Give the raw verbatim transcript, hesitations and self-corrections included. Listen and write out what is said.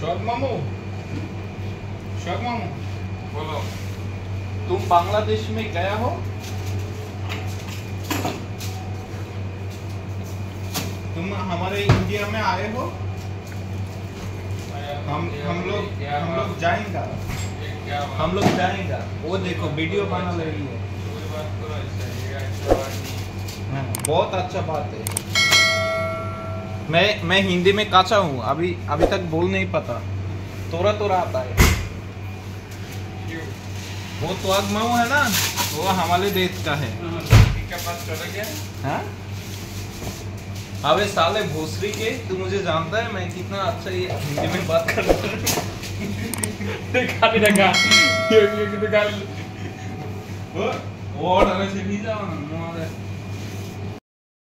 शौक मामू, शौक मामू बोलो। तुम बांग्लादेश में गया हो? तुम हमारे इंडिया में आए हो? हम हम लोग हम लोग जाएंगे, हम लोग जाएंगे। वो देखो वीडियो बना रही है। हाँ, बहुत अच्छा बात है। मैं मैं हिंदी में काचा हूँ, अभी अभी तक बोल नहीं पता, तोरा तोरा आता है। वो त्वाग माऊ है ना, वो हमारे देश का है। हाँ? अबे साले भोसरी के, तू मुझे जानता है मैं कितना अच्छा ये हिंदी में बात कर रहा हूँ। वो वो और से नहीं जाओ ना।